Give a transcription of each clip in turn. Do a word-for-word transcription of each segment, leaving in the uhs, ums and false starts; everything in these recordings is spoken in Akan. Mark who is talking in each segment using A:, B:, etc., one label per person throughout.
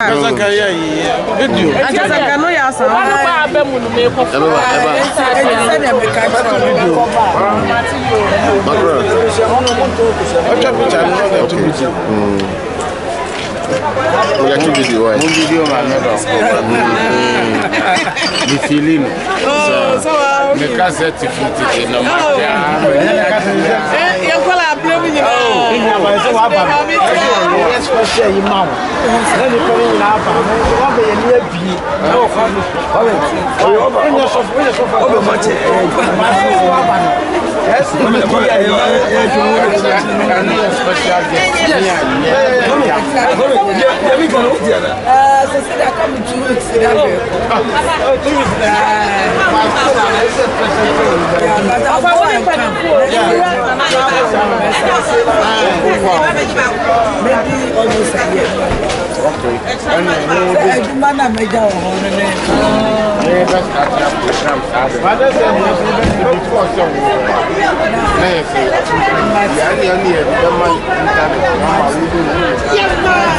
A: Azaka ya video.
B: Azaka no ya san.
C: Ba ba mu no me ko.
A: Eba eba.
B: Say dem me catch video.
A: Makro. Ocha picture no na to video. Mm. We got video why? Mo video ma na do. The feeling.
B: Oh, so
A: me cassette fit no ma.
B: Eh, you call a play with you.
D: Oh, ina ba so wa ba. Yes, for sure you ma. Na ni ko ni na ba. Wa be ye ni abi. Na o fa ni. Wa be. O ba. Ina so fo, ina so fo. O be ma che. Ma so wa ba. Yes, o me ko ya ya. Eh, jo wo ni special guest. Yeah. Yeah, we go no dia na.
B: Uh, so say that come to you, say that.
D: Ah, oh, two weeks.
B: Yeah, but I want to come. Maybe almost a year.
A: Okay.
B: I man a major on the name.
A: Yeah, that's that program started. Father said you don't for some. Yes. Yeah, yeah, yeah. The man yes,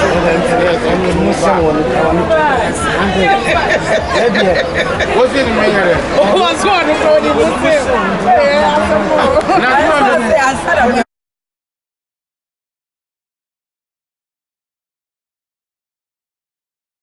A: what's in the mayor?
B: Oh, what's going on?